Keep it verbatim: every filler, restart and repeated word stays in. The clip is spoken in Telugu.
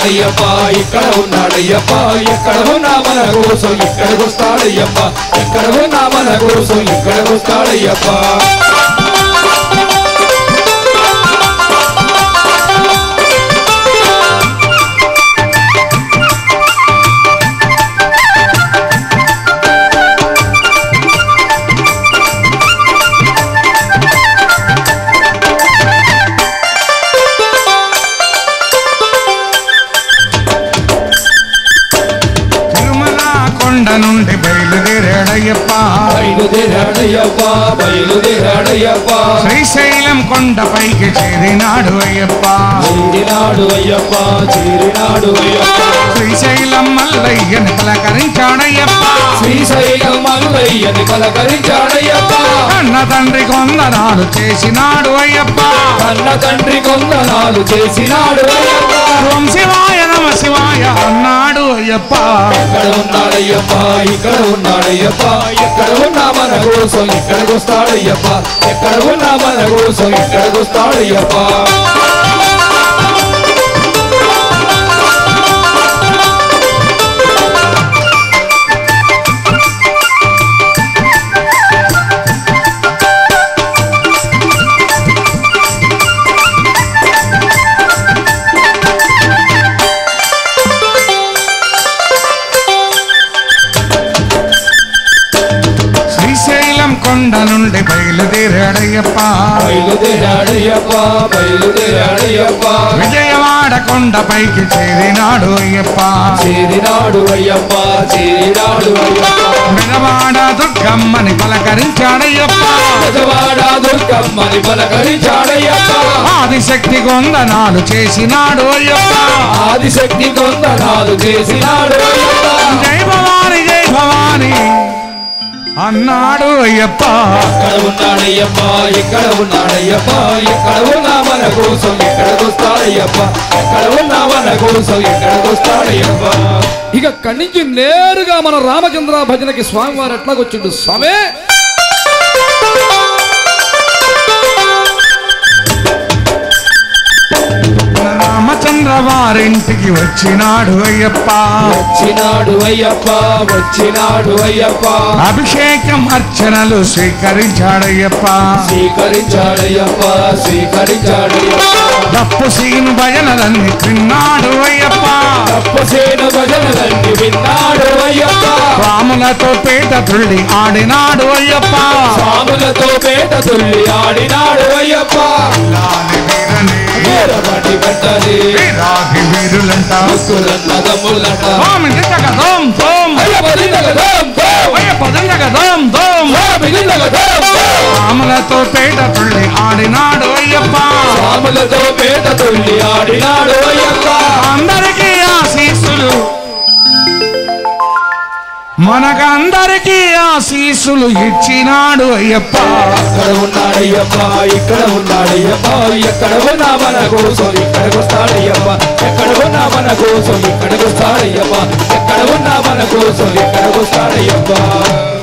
ఉన్నాడయ్యప్ప ఇక్కడ ఉన్నాడయ్యప్ప ఎక్కడ ఉన్నా మన కోసం ఇక్కడికి వస్తాడయ్యప్ప ఎక్కడ ఉన్నా మన కోసం ఇక్కడికి వస్తాడయ్యప్ప నుండి బయలుదేరాడయ్యప్ప బయలుదేరాడయ్యప్ప బయలుదేరాడయ్యప్ప శ్రీశైలం కొండపైకి చేరినాడు అయ్యప్ప చేరినాడు అయ్యప్ప చేరినాడు అయ్యప్ప శ్రీశైలం మల్లయ్యని పలకరించాడయ్యప్ప శ్రీశైలం మల్లయ్యని పలకరించాడయ్యప్ప కన్న తండ్రి కొందనాలు చేసినాడు అయ్యప్ప కన్న తండ్రి కొందనాలు చేసినాడు అయ్యప్ప ఓం శివాయ నమ శివాయ అన్నాడు అయ్యప్ప ఇక్కడ ఉన్నాడయ్యప్ప ఇక్కడ ఉన్నాడయ్యప్ప ఎక్కడ ఉన్నా మన కోసం ఇక్కడికి వస్తాడయ్యప్ప ఎక్కడ ఉన్నా మన కోసం ఇక్కడికి వస్తాడయ్యప్ప కొండ నుండి బయలుదేరాడయ్యప్ప బయలుదేరాడయ్యప్ప బయలుదేరాడయ్యప్ప విజయవాడ కొండపైకి చేరినాడు అయ్యప్ప చేరినాడు అయ్యప్ప చేరినాడు అయ్యప్ప విజయవాడ దుర్గమ్మని పలకరించాడయ్యప్ప విజయవాడ దుర్గమ్మని పలకరించాడయ్యప్ప ఆదిశక్తి కొందనాలు చేసినాడు అయ్యప్ప ఆదిశక్తి కొందనాలు చేసినాడు అయ్యప్ప జై భవాని జై భవాని అన్నాడు అయ్యప్ప ఇక్కడ ఉన్నాడయ్యప్ప ఇక్కడ ఉన్నాడయ్యప్ప ఎక్కడ ఉన్నా మన కోసం ఎక్కడికి వస్తాడయ్యప్ప ఎక్కడ ఉన్నా మన కోసం ఎక్కడికి వస్తాడయ్యప్ప ఇక అక్కడి నుంచి నేరుగా మన రామచంద్ర భజనకి స్వామివారు ఎట్లాగొచ్చిండు స్వామి రామచంద్ర వారింటికి వచ్చినాడు అయ్యప్ప వచ్చినాడు అయ్యప్ప వచ్చినాడు అయ్యప్ప అభిషేకం అర్చనలు స్వీకరించాడయ్యప్ప స్వీకరించాడయ్యప్ప స్వీకరించాడయ్యప్ప తప్పు సీను భజనలన్నీ విన్నాడు అయ్యప్ప తప్పు సీను భజనలన్నీ విన్నాడు అయ్యప్ప స్వాములతో పేట తుళ్ళి ఆడినాడు అయ్యప్ప స్వాములతో పేట తుళ్ళి ఆడినాడు అయ్యప్ప వీరమణి పట్టది వీరాకి వీరులంట ముక్కులన్న దమ్ములంట స్వామి దిందగదోం దోం అయ్యప్ప దిందగదోం దోం అయ్యప్ప దిందగదోం దోం స్వామి దిందగదోం దోం స్వాములతో పేట తుళ్ళి ఆడినాడు అయ్యప్ప స్వాములతో పేట తుళ్ళి ఆడినాడు అయ్యప్ప అందరికీ ఆశీస్సులు మనకందరికీ ఆశీస్సులు ఇచ్చినాడు అయ్యప్ప అక్కడ ఉన్నాడయ్యప్ప ఇక్కడ ఉన్నాడయ్యప్ప ఎక్కడ ఉన్నా మన కోసం ఇక్కడికి వస్తాడయ్యప్ప ఎక్కడ ఉన్నా మన కోసం ఇక్కడికి వస్తాడయ్యప్ప ఎక్కడ ఉన్నా మన కోసం ఇక్కడికి వస్తాడయ్యప్ప